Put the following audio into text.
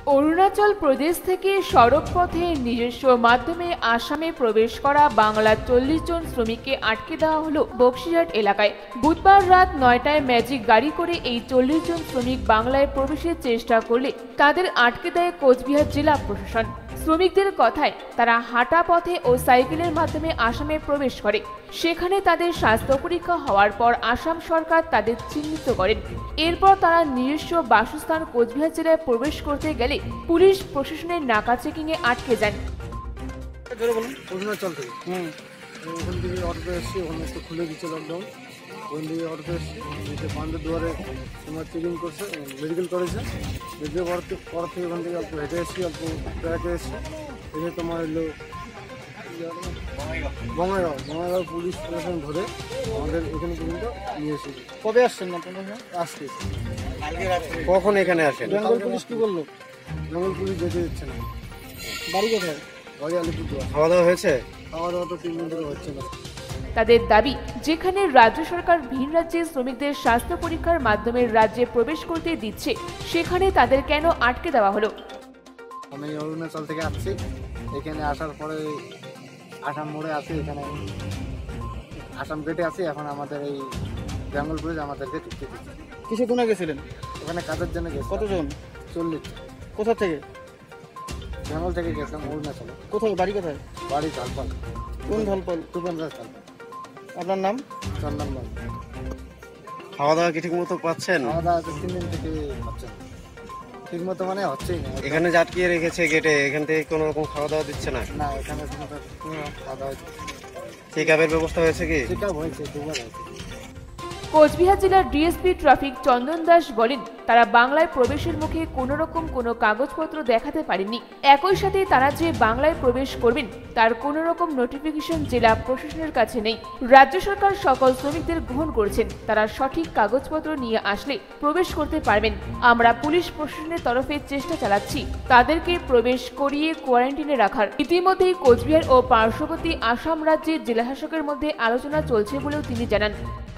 অরুণাচল প্রদেশ থেকে সড়ক পথে নিজস্ব মাধ্যমে আসামে প্রবেশ করা বাংলার 40 জন শ্রমিককে আটকে দেওয়া হলো বক্সিরহাট এলাকায়। বুধবার রাত 9টায় ম্যাজিক গাড়ি করে এই 40 জন শ্রমিক বাংলায় প্রবেশের চেষ্টা করলে তাদের আটকে দেয় কোচবিহার জেলা প্রশাসন। শ্রমিকদের কথায় তারা হাঁটা পথে ও সাইকেলের মাধ্যমে আসামে প্রবেশ করে। সেখানে তাদের স্বাস্থ্য পরীক্ষা হওয়ার পর আসাম সরকার তাদের চিহ্নিত করেন। এরপর তারা নিজস্ব বাসস্থান কোচবিহার জেলায় প্রবেশ করতে গেলে পুলিশ প্রশাসনের নাকা চেকিংয়ে আটকে যান। অরুণাচল থেকে ওখান থেকে অটো এসেছি, ওখানে একটু খুলে দিচ্ছে লকডাউন। ওখান থেকে অটো এসেছি, বান্ধব দুয়ারে তোমার চেকিং করছে, মেডিকেল করেছে। মেডিকেল পর থেকে ওখান থেকে অল্প হেঁটে এসেছি, অল্প বেড়াতে এসেছি। এসে তোমার এলো বঙ্গাইগাঁও পুলিশ প্রশাসন ধরে আমাদের এখানে পর্যন্ত নিয়ে এসেছি। কবে আসছেন না তোমার? আসছে কখন এখানে আসেন? বেঙ্গল পুলিশ কি বললো? বেঙ্গল পুলিশ যেতে দিচ্ছে না। বাড়ি কোথায়? বাড়ি আলিপুরদুয়ার। খাওয়া দাওয়া হয়েছে? খাওয়া দাওয়া তো 3 দিন ধরে হচ্ছে না। তাদের দাবি, যেখানে রাজ্য সরকার ভিন রাজ্যে শ্রমিকদের স্বাস্থ্য পরীক্ষার মাধ্যমে রাজ্যে প্রবেশ করতে দিচ্ছে, সেখানে তাদের কেন আটকে দেওয়া হলো? আমি অরুণাচল থেকে আসছি, এখানে আসার পরে আসাম মোড়ে আছি, এখানে আসাম গেটে আছি। এখন আমাদের এই বেঙ্গল পুলিশ আমাদেরকে ঢুকতে দিচ্ছে। কিসে কোনা গেছিলেন? ওখানে কাজের জন্য গেছি। কতজন? 40। কোথা থেকে? বেঙ্গল থেকে গেছিলাম অরুণাচলে। কোথায় বাড়ি কোথায়? বাড়ি ঝালপাল। কোন ধলপল? তুফানরাজ ঝালপাল। আপনার নাম? চন্দন বাবু। খাওয়া দাওয়া কি ঠিক মতো পাচ্ছেন? খাওয়া দাওয়া 3 দিন থেকে হচ্ছে না, ঠিক মতো মানে হচ্ছেই না। এখানে যে আটকিয়ে রেখেছে গেটে, এখান থেকে কোনো রকম খাওয়া দাওয়া দিচ্ছে না? না, এখানে কোনো খাওয়া দাওয়া চেক আপের ব্যবস্থা হয়েছে কি? চেক আপ হয়েছে, 2বার হয়েছে। কোচবিহার জেলার ডিএসপি ট্রাফিক চন্দন দাস বলেন, তারা বাংলায় প্রবেশের মুখে কোনো রকম কোনো কাগজপত্র দেখাতে পারেননি। একই সাথে তারা যে বাংলায় প্রবেশ করবেন তার কোনো রকম নোটিফিকেশন জেলা প্রশাসনের কাছে নেই। রাজ্য সরকার সকল শ্রমিকদের গ্রহণ করেছেন, তারা সঠিক কাগজপত্র নিয়ে আসলে প্রবেশ করতে পারবেন। আমরা পুলিশ প্রশাসনের তরফে চেষ্টা চালাচ্ছি তাদেরকে প্রবেশ করিয়ে কোয়ারেন্টিনে রাখার। ইতিমধ্যেই কোচবিহার ও পার্শ্ববর্তী আসাম রাজ্যের জেলাশাসকের মধ্যে আলোচনা চলছে বলেও তিনি জানান।